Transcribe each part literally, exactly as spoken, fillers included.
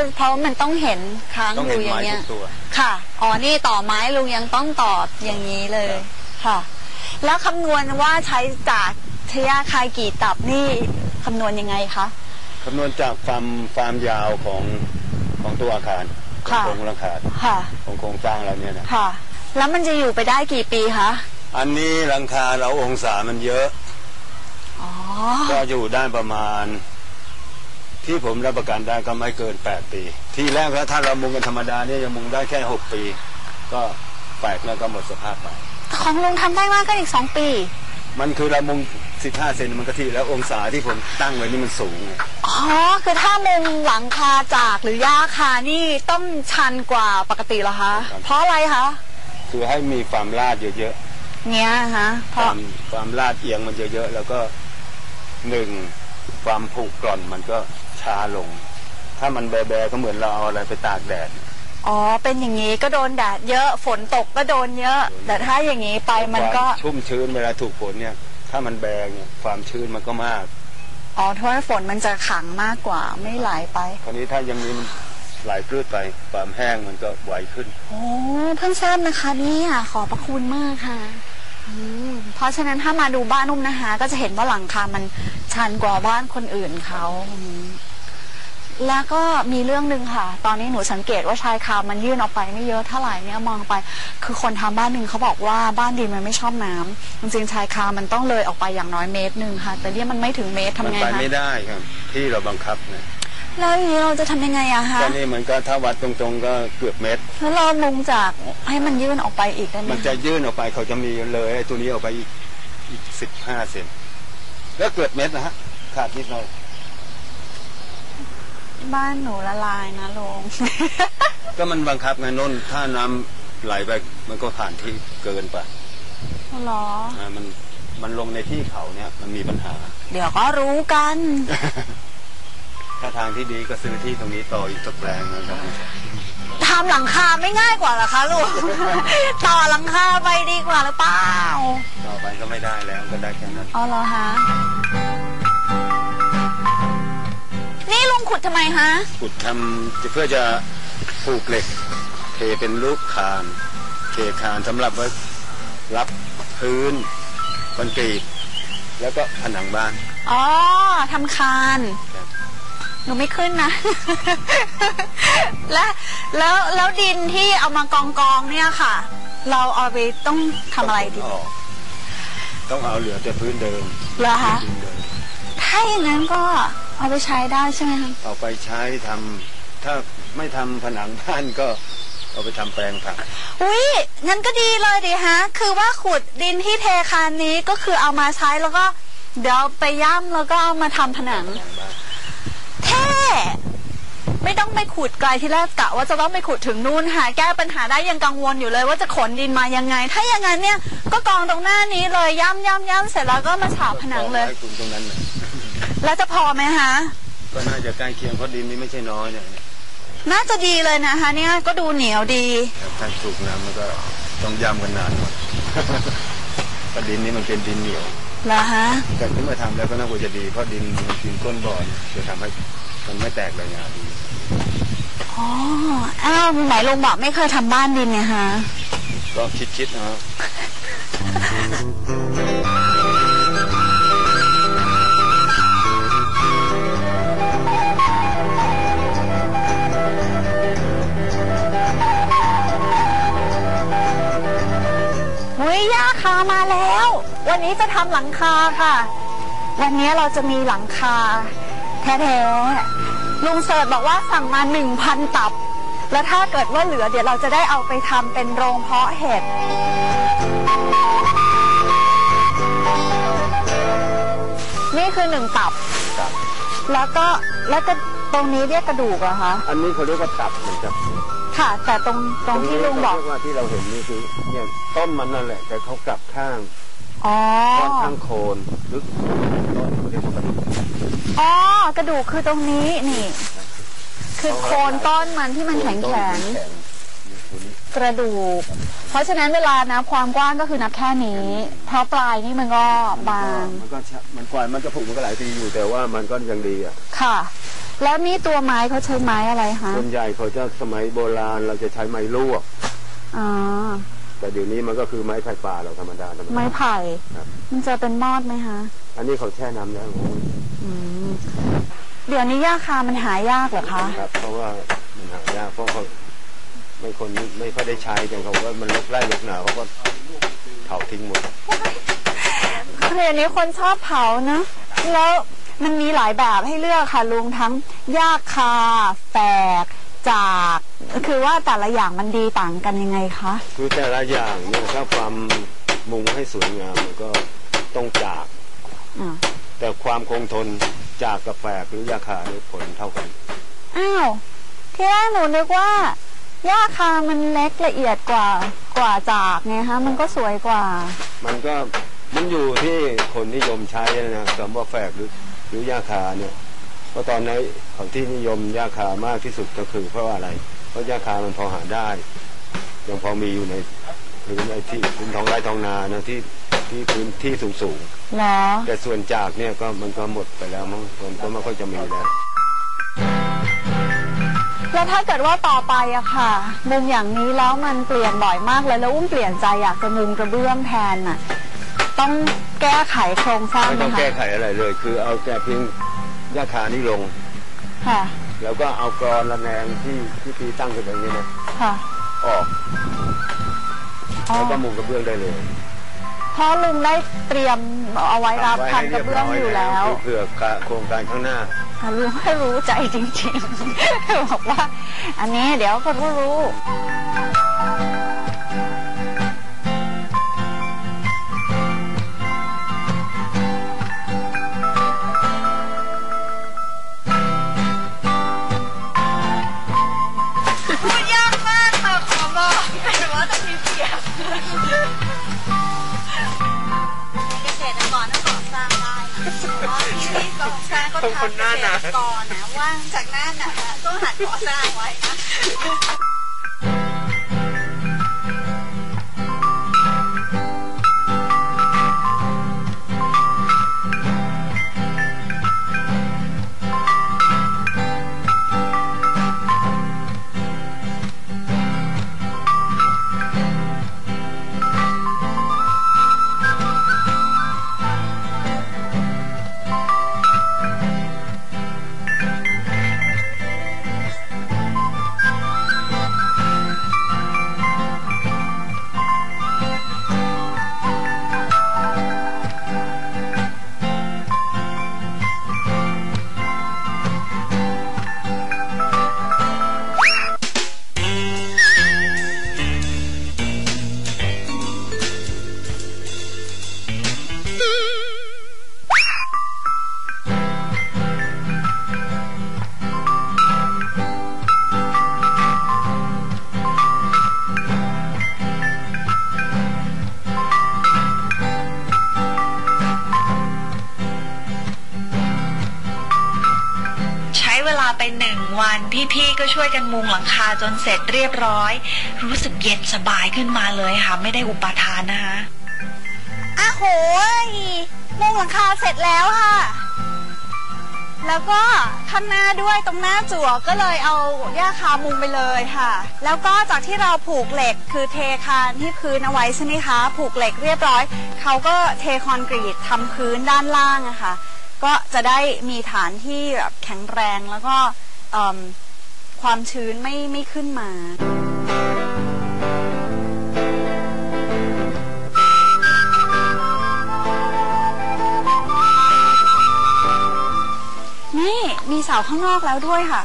ก็เพราะมันต้องเห็นค้างอยู่อย่างเงี้ยค่ะอ๋อนี่ต่อไม้ลุงยังต้องต่ออย่างนี้เลยค่ะแล้วคำนวณว่าใช้จากทยาคายกี่ตับนี่คำนวณยังไงคะคำนวณจากความความยาวของของตัวอาคารของโครงหลังคาของโครงสร้างเราเนี่ยนะค่ะแล้วมันจะอยู่ไปได้กี่ปีคะอันนี้หลังคาเราองศามันเยอะก็อยู่ได้ประมาณที่ผมรับประกันได้ก็ไม่เกินแปดปีที่แรกแล้วถ้าเรามุงกันธรรมดาเนี่ยยังมุงได้แค่หกปีก็แปลกแล้วก็หมดสภาพไปของลุงทำได้มากก็อีกสองปีมันคือเรามุงสิบห้าเซนมันก็ที่แล้วองศาที่ผมตั้งไว้นี่มันสูงอ๋อคือถ้ามุงหลังคาจากหรือย่าคานี่ต้องชันกว่าปกติเหรอคะเพราะอะไรคะคือให้มีความลาดเยอะๆเนี่ยฮะความความลาดเอียงมันเยอะๆแล้วก็หนึ่งความผุกร่อนมันก็ช้าลงถ้ามันแบๆก็เหมือนเราเอาอะไรไปตากแดดอ๋อเป็นอย่างนี้ก็โดนแดดเยอะฝนตกก็โดนเยอะแต่ถ้าอย่างนี้ไปมันก็ชุ่มชื้นเวลาถูกฝนเนี่ยถ้ามันแบเนี่ยความชื้นมันก็มากอ๋อเพราะฝนมันจะขังมากกว่าไม่ไหลไปคราวนี้ถ้ายังมีไหลพืชไปความแห้งมันก็ไวขึ้นโอ้เพิ่งทราบนะคะนี่ขอบพระคุณมากค่ะเพราะฉะนั้นถ้ามาดูบ้านนุ่มนะคะก็จะเห็นว่าหลังคามันชันกว่าบ้านคนอื่นเขาแล้วก็มีเรื่องนึงค่ะตอนนี้หนูสังเกตว่าชายคามันยื่นออกไปไม่เยอะเท่าไหร่เนี่ยมองไปคือคนทำบ้านหนึ่งเขาบอกว่าบ้านดินมันไม่ชอบน้ำจริงๆชายคามันต้องเลยออกไปอย่างน้อยเมตรหนึ่งค่ะแต่เนี่ยมันไม่ถึงเมตรทำไงคะมันไปไม่ได้ครับที่เราบังคับนะแล้วอย่างนี้เราจะทำยังไงอะคะตอนนี้มันก็ถ้าวัดตรงๆก็เกือบเมตรแล้วเรามุงจากให้มันยื่นออกไปอีกได้ไหมมันจะยื่นออกไปเขาจะมีเลยไอ้ตัวนี้ออกไปอีกอีกสิบห้าเซนแล้วเกือบเมตรนะฮะขาดนิดหน่อยบ้านหนูละลายนะลุงก็มันบังคับไงน้นถ้าน้ำไหลไปมันก็ผ่านที่เกินไปหรออ่ามันมันลงในที่เขาเนี่ยมันมีปัญหาเดี๋ยวก็รู้กันถ้าทางที่ดีก็ซื้อที่ตรงนี้ต่ออีกสักแปลงนะครับทำหลังคาไม่ง่ายกว่าหรอคะลุงต่อหลังคาไปดีกว่าหรือเปล่าต่อไปก็ไม่ได้แล้วก็ได้แค่นั้นอ๋อเหรอฮะนี่ลุงขุดทำไมฮะขุดทำเพื่อจะผูกเหล็กเทเป็นลูกคานเทคานสำหรับไว้รับพื้นคอนกรีตแล้วก็ผนังบ้านอ๋อทำคานหนูไม่ขึ้นนะและแล้วแล้วดินที่เอามากองกองเนี่ยค่ะเราเอาไปต้องทำอะไรดีต้องเอาเหลือแต่พื้นเดิมเหรอคะถ้าอย่างนั้นก็เอาไปใช้ได้ใช่ไหมคะเอาไปใช้ทำถ้าไม่ทำผนังบ้านก็เอาไปทำแปลงผักอุ้ยงั้นก็ดีเลยดิฮะคือว่าขุดดินที่เทคานนี้ก็คือเอามาใช้แล้วก็เดี๋ยวไปย่ำแล้วก็เอามาทำผนังแท้ไม่ต้องไปขุดไกลที่แรกกะว่าจะต้องไปขุดถึงนู่นหาแก้ปัญหาได้ยังกังวลอยู่เลยว่าจะขนดินมายังไงถ้าอย่างนั้นเนี่ยก็กองตรงหน้านี้เลยย่ำย่ำย่ำเสร็จแล้วก็มาฉาบผนังเลยตรงนั้นเลยแล้วจะพอไหมฮะก็น่าจะใกล้เคียงเพราะดินนี้ไม่ใช่น้อยเนี่ยน่าจะดีเลยนะคะเนี่ยก็ดูเหนียวดีถ้าสูบน้ำมันก็ต้องย่ำกันนานหมดเพราะดินนี้มันเป็นดินเหนียวเหรอฮะแต่ที่มาทำแล้วก็น่าจะดีเพราะดินมันกินก้นบ่อจะทำให้มันไม่แตกระยะดีอ๋ออ้าวไหนลุงบอกไม่เคยทำบ้านดินเนี่ยฮะก็คิดๆนะเฮ้ยย่าคามาแล้ววันนี้จะทำหลังคาค่ะวันนี้เราจะมีหลังคาแท้ๆลุงเสิร์ชบอกว่าสั่งมาหนึ่งพันตับแล้วถ้าเกิดว่าเหลือเดี๋ยวเราจะได้เอาไปทำเป็นโรงเพาะเห็ดนี่คือหนึ่งตับแล้วก็แล้วก็ตรงนี้เรียกกระดูกเหรอคะอันนี้เขาเรียกว่าตับเหมือนกันค่ะแต่ตรงตรงที่ลุงบอกว่าที่เราเห็นนี่คือเนี่ยต้นมันนั่นแหละแต่เขากลับข้างอ๋อข้างโคนหรือต้นเขาเรียกว่ากระดูกอ๋อกระดูกคือตรงนี้นี่คือโคนต้นมันที่มันแข็งแข็งกระดูกเพราะฉะนั้นเวลานับความกว้างก็คือนับแค่นี้เพราะปลายนี่มันก็บางมันก็มันกว่ามันจะผุมันก็หลายปีอยู่แต่ว่ามันก็ยังดีอ่ะค่ะแล้วนี่ตัวไม้เขาใช้ไม้อะไรคะส่วนใหญ่เขาจะสมัยโบราณเราจะใช้ไม้ลวกอ๋อแต่เดี๋ยวนี้มันก็คือไม้ไผ่ป่าเราธรรมดาธรรมดาไม้ไผ่มันจะเป็นมอดไหมคะอันนี้เขาแช่น้ำแล้วเดี๋ยวนี้หญ้าคามันหายากเหรอคะครับเพราะว่ามันหายากเพราะเขาไม่คนไม่ค่อยได้ใช้กันเขาว่ามันลกไร่ลกหนาเขาก็เผาทิ้งหมดเดี๋ยวนี้คนชอบเผานะแล้วมันมีหลายแบบให้เลือกค่ะลุงทั้งหญ้าคาแฝกจากคือว่าแต่ละอย่างมันดีต่างกันยังไงคะคือแต่ละอย่างเนี่ยถ้าความมุงให้สวยงามมันก็ต้องจากแต่ความคงทนจากกับแฝกหรือหญ้าคาเนี่ยผลเท่ากันอ้าวที่แรกหนูนึกว่าหญ้าคามันเล็กละเอียดกว่ากว่าจากไงฮะมันก็สวยกว่ามันก็มันอยู่ที่คนนิยมใช้นะคำว่าแฝกหรือหรือหญ้าคาเนี่ยเพราะตอนนี้เขาที่นิยมหญ้าคามากที่สุดก็คือเพราะอะไรเพราะหญ้าคามันพอหาได้ยังพอมีอยู่ในพื้นในที่พื้นท้องไร่ท้องนานะที่ที่พื้นที่สูงสูงแต่ส่วนจากเนี่ยก็มันก็หมดไปแล้วมั้งมันก็ไม่ค่อยจะมีแล้วแล้วถ้าเกิดว่าต่อไปอะค่ะมุงอย่างนี้แล้วมันเปลี่ยนบ่อยมากเลยแล้วอุ้มเปลี่ยนใจอยากจะมุงกระเบื้องแทนน่ะต้องแก้ไขโครงสร้างไม่ต้องแก้ไขอะไรเลยคือเอาแต่เพียงหญ้าคานี่ลงค่ะแล้วก็เอากรอนระแนงที่ที่ตีตั้งขึ้นอย่างนี้นะค่ะออกแล้วก็มุงกระเบื้องได้เลยเพราะลุงได้เตรียมเอาไว้รับพันกระเบื้องอยู่แล้วเพื่อโครงการข้างหน้าลุงให้รู้ใจจริงๆบอกว่าอันนี้เดี๋ยวก็รู้พูดยากมากค่ะขอบอกแต่ว่าต้องมีเสียงเกษตรกรต้องก่อสร้างได้นะเพราะว่าที่ก่อสร้างก็ทำเกษตรกรนะว่างจากหน้าหนาต้องหัดก่อสร้างไว้นะไปหนึ่งวันพี่ๆก็ช่วยกันมุงหลังคาจนเสร็จเรียบร้อยรู้สึกเย็นสบายขึ้นมาเลยค่ะไม่ได้อุปทานนะคะอ้าวโหยมุงหลังคาเสร็จแล้วค่ะแล้วก็ข้างหน้าด้วยตรงหน้าจั่วก็เลยเอาหญ้าคามุงไปเลยค่ะแล้วก็จากที่เราผูกเหล็กคือเทคานที่พื้นเอาไว้ใช่ไหมคะผูกเหล็กเรียบร้อยเขาก็เทคอนกรีตทำพื้นด้านล่างอะค่ะก็จะได้มีฐานที่แบบแข็งแรงแล้วก็ความชื้นไม่ไม่ขึ้นมานี่มีเสาข้างนอกแล้วด้วยค่ะ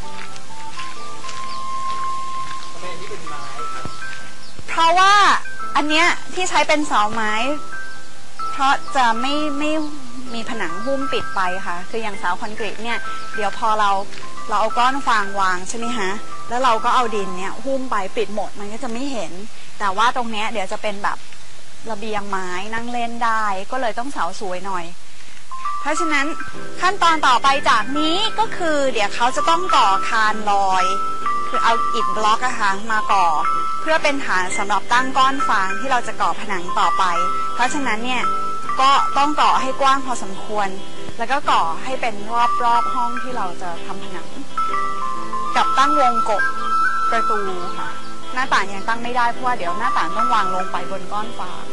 เพราะว่าอันเนี้ยที่ใช้เป็นเสาไม้เพราะจะไม่ไม่มีผนังหุ้มปิดไปค่ะคืออย่างเสาคอนกรีตเนี่ยเดี๋ยวพอเราเราเอาก้อนฟางวางใช่ไหมฮะแล้วเราก็เอาดินเนี่ยหุ้มไปปิดหมดมันก็จะไม่เห็นแต่ว่าตรงเนี้ยเดี๋ยวจะเป็นแบบระเบียงไม้นั่งเล่นได้ก็เลยต้องเสาสวยหน่อยเพราะฉะนั้นขั้นตอนต่อไปจากนี้ก็คือเดี๋ยวเขาจะต้องก่อคานลอยคือเอาอิฐบล็อกอะค่ะมาก่อเพื่อเป็นฐานสำหรับตั้งก้อนฟางที่เราจะก่อผนังต่อไปเพราะฉะนั้นเนี่ยก็ต้องก่อให้กว้างพอสมควรแล้วก็ก่อให้เป็นรอบๆห้องที่เราจะทำผนังกับตั้งวงกบประตูค่ะหน้าต่างยังตั้งไม่ได้เพราะว่าเดี๋ยวหน้าต่างต้องวางลงไปบนก้อนฟาง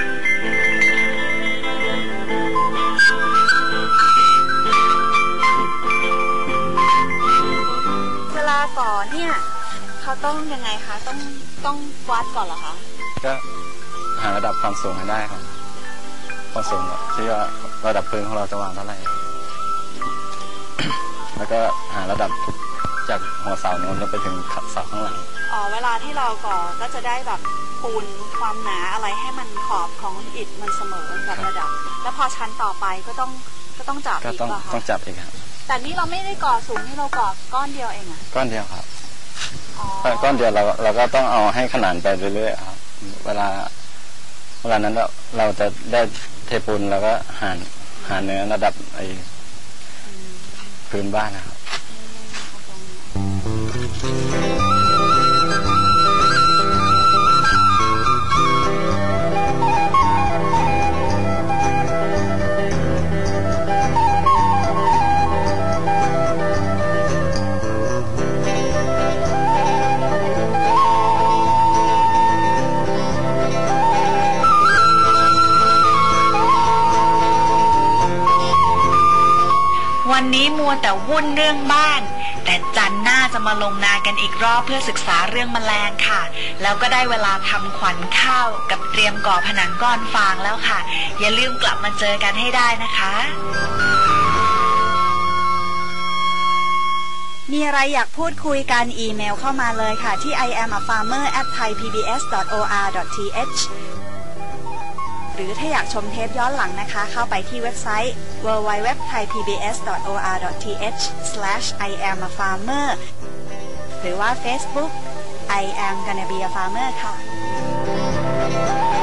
เวลาก่อเนี่ยเขาต้องยังไงคะต้องต้องวัดก่อนเหรอคะก็หาระดับความสูงให้ได้ครับความสูงที่ว่าระดับพื้นของเราจะวางเท่าไหร่แล้วก็หาระดับจากหัวเสาโน้นไปถึงเสาข้างหลังอ๋อเวลาที่เราก่อก็จะได้แบบปูนความหนาอะไรให้มันขอบของอิฐมันเสมอกับระดับแล้วพอชั้นต่อไปก็ต้องก็ต้องจับอีกป่ะคะต้องจับอีกครับแต่นี่เราไม่ได้ก่อสูงนี่เราก่อก้อนเดียวเองอะก้อนเดียวครับก้อนเดียวเราเราก็ต้องเอาให้ขนานไปเรื่อยๆครับเวลาเวลานั้นเราเราจะได้เทปูนแล้วก็หาหาเนื้อระดับไอ้พื้นบ้านนะครับวันนี้มัวแต่วุ่นเรื่องบ้านแต่จันทร์หน้าจะมาลงนากันอีกรอบเพื่อศึกษาเรื่องแมลงค่ะแล้วก็ได้เวลาทำขวัญข้าวกับเตรียมก่อผนังก้อนฟางแล้วค่ะอย่าลืมกลับมาเจอกันให้ได้นะคะมีอะไรอยากพูดคุยกันอีเมลเข้ามาเลยค่ะที่ i am a farmer at thai p b s dot o r dot t h หรือถ้าอยากชมเทปย้อนหลังนะคะเข้าไปที่เว็บไซต์ ดับเบิลยู ดับเบิลยู ดับเบิลยู ดอท ไทย พี บี เอส ดอท โอ อาร์ ดอท ที เอช สแลช ไอ แอม a farmer หรือว่า Facebook I am gonna be a farmer ค่ะ